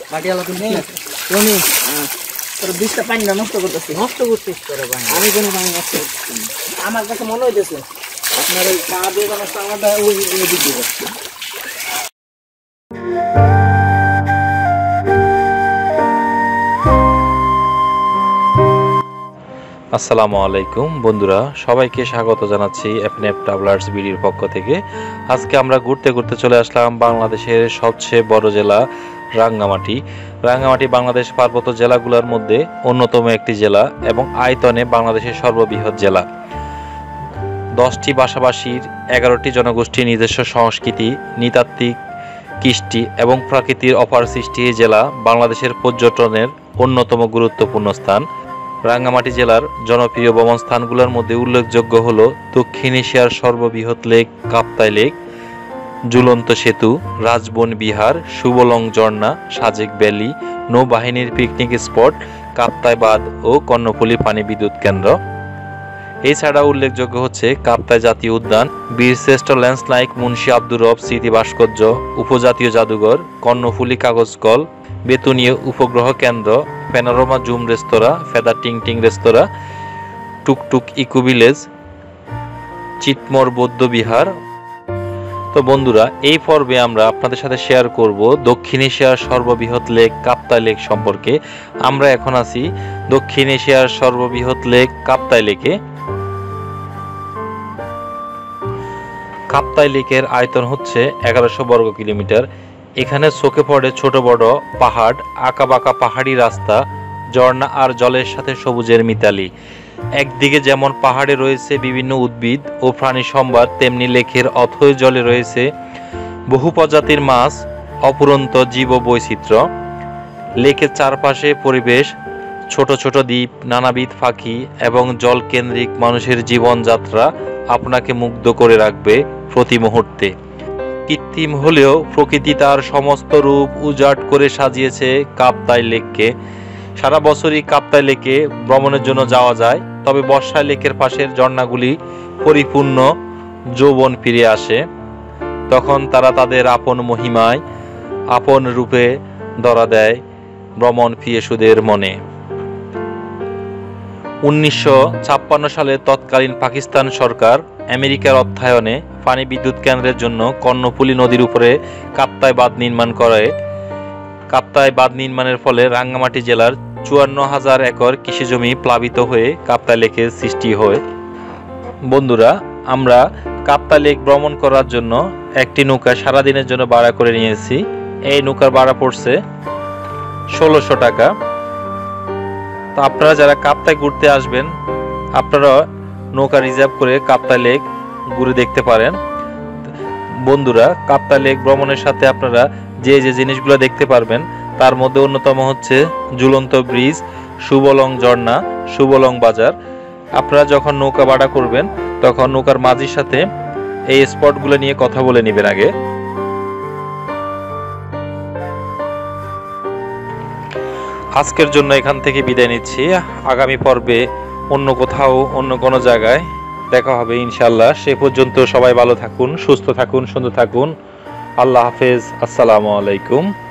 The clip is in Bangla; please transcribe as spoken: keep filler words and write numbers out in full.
মাটিওয়ালা তুমি তুমি তোর বিষটা পানিটা নষ্ট করতেছিস নষ্ট করছিস তোর ভাই আমি কোনো পানি নষ্ট করতেছি আমার কাছে মনে হইতেছে আপনার ওই পা দিয়ে কোনো সামাটা ওই দিকে যাচ্ছে। আসসালামু আলাইকুম বন্ধুরা, সবাইকে স্বাগত জানাচ্ছি এফএনএফ ট্রাভেলার্স বিডির পক্ষ থেকে। আজকে আমরা ঘুরতে ঘুরতে চলে আসলাম বাংলাদেশের সবচেয়ে বড় জেলা রাঙ্গামাটি। রাঙ্গামাটি বাংলাদেশ পার্বত্য জেলাগুলোর মধ্যে অন্যতম একটি জেলা এবং আয়তনে বাংলাদেশের সর্ববৃহৎ জেলা। দশটি ভাষাভাষীর এগারোটি জনগোষ্ঠীর নিজস্ব সংস্কৃতি, নৃতাত্ত্বিক, কৃষ্টি এবং প্রাকৃতির অপার সৃষ্টি এই জেলা বাংলাদেশের পর্যটনের অন্যতম গুরুত্বপূর্ণ স্থান। রাঙ্গামাটি জেলার জনপ্রিয় ভ্রমণ স্থানগুলোর মধ্যে উল্লেখযোগ্য হল দক্ষিণ এশিয়ার সর্ববৃহৎ লেক কাপ্তাই লেক, ঝুলন্ত সেতু, রাজবন বিহার, সুবলং ঝর্ণা, সাজেক ভ্যালি, নৌবাহিনীর পিকনিক স্পট, কাপ্তাই বাঁধ ও কর্ণফুলী পানি বিদ্যুৎ কেন্দ্র। এছাড়া উল্লেখযোগ্য হচ্ছে কাপ্তাই জাতীয় উদ্যান, বীরশ্রেষ্ঠ ল্যান্সনাইক মুন্সি আব্দুর রব স্মৃতি ভাস্কর্য, উপজাতীয় জাদুঘর, কর্ণফুলী কাগজ কল, বেতুনীয় উপগ্রহ কেন্দ্র, প্যানোরামা জুম রেস্তোরাঁ, ফেদার টিং টিং রেস্তোরাঁ, টুকটুক ইকো ভিলেজ, চিটমোর বৌদ্ধ বিহার। তো বন্ধুরা, এই পর্বে আমরা আপনাদের সাথে শেয়ার করব দক্ষিণ এশিয়ার সর্ববৃহৎ লেক কাপ্তাই লেক সম্পর্কে। আমরা এখন আছি দক্ষিণ এশিয়ার সর্ববৃহৎ লেক কাপ্তাই লেকে। কাপ্তাই লেকের আয়তন হচ্ছে এগারোশো বর্গ কিলোমিটার। এখানে চোখে পড়ে ছোট বড় পাহাড়, আঁকা বাঁকা পাহাড়ি রাস্তা, ঝর্ণা আর জলের সাথে সবুজের মিতালি। একদিকে যেমন পাহাড়ে রয়েছে বিভিন্ন উদ্ভিদ ও প্রাণী সম্ভার, তেমনি লেকের অথই জলে রয়েছে বহু প্রজাতির মাছ, অপুরন্ত জীব বৈচিত্র্য। লেকের চারপাশে পরিবেশ, ছোট ছোট দ্বীপ, নানাবিধ পাখি এবং জলকেন্দ্রিক মানুষের জীবনযাত্রা আপনাকে মুগ্ধ করে রাখবে প্রতি মুহূর্তে। কৃত্রিম হলেও প্রকৃতি তার সমস্ত রূপ উজাট করে সাজিয়েছে কাপ্তাই লেককে। সারা বছরই কাপ্তাই লেকে ভ্রমণের জন্য যাওয়া যায়, তবে বর্ষায় লেকের পাশের ঝর্ণাগুলি পরিপূর্ণ যৌবন ফিরে আসে। তখন তারা তাদের আপন মহিমায় আপন রূপে ধরা দেয় ভ্রমণ পিপাসুদের মনে। উনিশশো ছাপ্পান্ন সালে তৎকালীন পাকিস্তান সরকার আমেরিকার অর্থায়নে পানি বিদ্যুৎ কেন্দ্রের জন্য কর্ণফুলী নদীর উপরে কাপ্তাই বাঁধ নির্মাণ করে। কাপ্তাই বাঁধ নির্মাণের ফলে রাঙ্গামাটি জেলার চুয়ান্ন হাজার একর কৃষিজমি প্লাবিত হয়ে কাপ্তাই লেকের সৃষ্টি হয়। বন্ধুরা, আমরা কাপ্তাই লেক ভ্রমণ করার জন্য একটি নৌকা সারাদিনের জন্য ভাড়া করে নিয়েছি। এই নৌকার ভাড়া পড়ছে ষোলোশো টাকা। তো আপনারা যারা কাপ্তাই ঘুরতে আসবেন, আপনারা নৌকা রিজার্ভ করে কাপ্তাই লেক ঘুরে দেখতে পারেন। বন্ধুরা, কাপ্তাই লেক ভ্রমণের সাথে আপনারা যে যে জিনিসগুলো দেখতে পারবেন তার মধ্যে অন্যতম হচ্ছে ঝুলন্ত ব্রিজ, সুবলং ঝর্ণা, সুবলং বাজার। আপনারা যখন নৌকা ভাড়া করবেন তখন নৌকার মাঝির সাথে এই স্পটগুলো নিয়ে কথা বলে নেবেন আগে। আজকের জন্য এখান থেকে বিদায় নিচ্ছি। আগামী পর্বে অন্য কোথাও অন্য কোনো জায়গায় দেখা হবে ইনশাল্লাহ। সে পর্যন্ত সবাই ভালো থাকুন, সুস্থ থাকুন, সুন্দর থাকুন। আল্লাহ হাফেজ। আসসালামু আলাইকুম।